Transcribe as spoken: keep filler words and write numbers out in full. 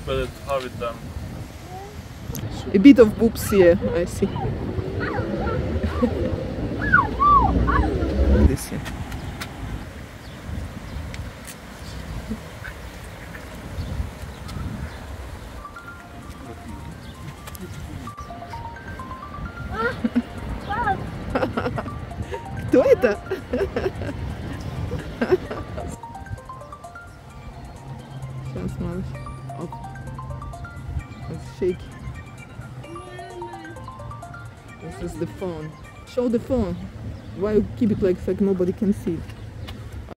better to have it done. A bit of boobs here, I see. This here. Кто это? Сейчас, малыш. Оп. It's shaky. This is the phone. Show the phone. Why you keep it like, like nobody can see it?